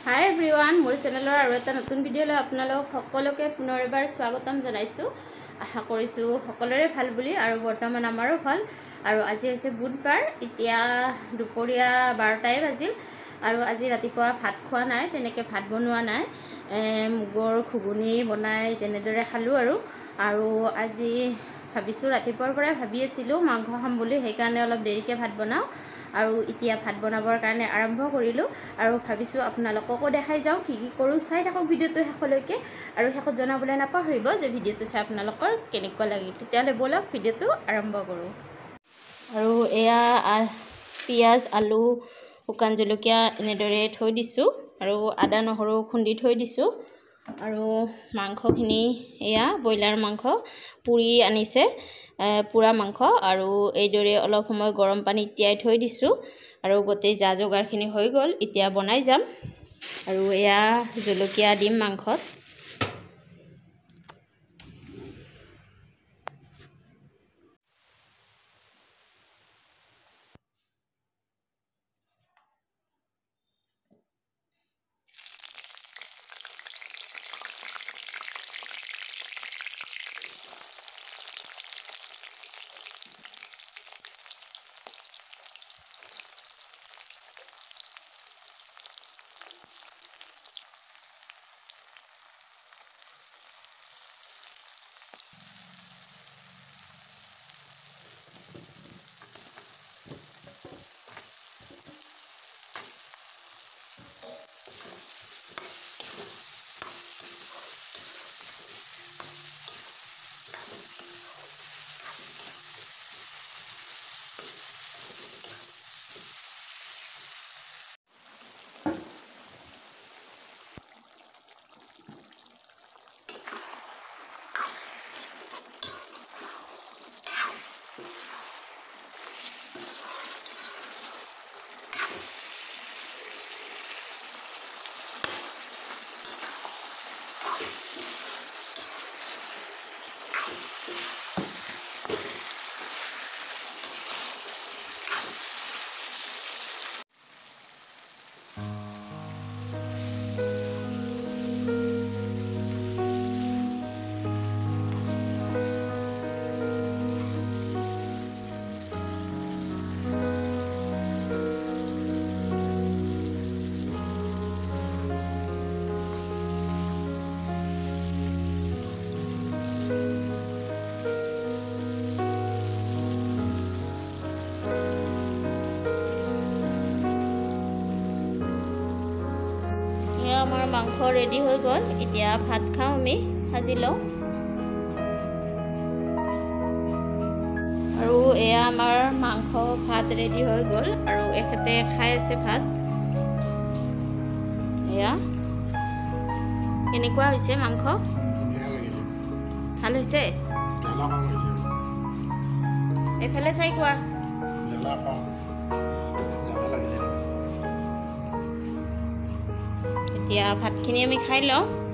Hi everyone, মোৰ চেনেলৰ আৰু এটা নতুন ভিডিঅ'লৈ আপোনালোক সকলোকে পুনৰ এবাৰ স্বাগতম জনাইছো। আশা কৰিছো সকলোৰে ভাল বুলি আৰু বৰ্তমান আমাৰো ভাল। আৰু আজি হৈছে বুধবাৰ, এতিয়া দুপৰীয়া 12টাই বাজিল আৰু আজি ৰাতিপুৱা ভাত খোৱা নাই, তেনেকৈ ভাত বনোৱা নাই। মুগৰ ঘুগুনি বনাই তেনেদৰে খালোঁ আৰু আজি ভাবিছোঁ ৰাতিপুৱাৰ পৰাই ভাবি আছিলোঁ মাংস খাম বুলি, সেইকাৰণে অলপ দেৰিকৈ ভাত বনাওঁ আৰু এতিয়া ভাত বনাবৰ কাৰণে আৰম্ভ কৰিলোঁ আৰু ভাবিছোঁ আপোনালোককো দেখাই যাওঁ কি কৰোঁ। চাই থাকক ভিডিঅ'টো শেষলৈকে আৰু শেষত জনাবলৈ নাপাহৰিব যে ভিডিঅ'টো চাই আপোনালোকৰ কেনেকুৱা লাগিল। তেতিয়াহ'লে ব'লক ভিডিঅ'টো আৰম্ভ কৰোঁ। আৰু এয়া পিঁয়াজ, আলু, শুকান জলকীয়া এনেদৰে থৈ দিছোঁ আৰু আদা নহৰু খুন্দি থৈ দিছোঁ। আৰু মাংসখিনি এয়া ব্ৰইলাৰ মাংস পুৰি আনিছে, পুৰা মাংস, আৰু এইদৰে অলপ সময় গৰম পানীত তিয়াই থৈ দিছোঁ আৰু গোটেই যা যোগাৰখিনি হৈ গ'ল, এতিয়া বনাই যাম। আৰু এয়া জলকীয়া দিম মাংসত। আমাৰ মাংস ৰেডি হৈ গ'ল, এতিয়া ভাত খাওঁ, আমি ভাজি লওঁ। আৰু এয়া আমাৰ মাংস ভাত ৰেডি হৈ গ'ল আৰু এখেতে খাই আছে ভাত। এয়া কেনেকুৱা হৈছে মাংস? ভাল হৈছে? এইফালে চাই কোৱা। এতিয়া ভাতখিনি আমি খাই লওঁ।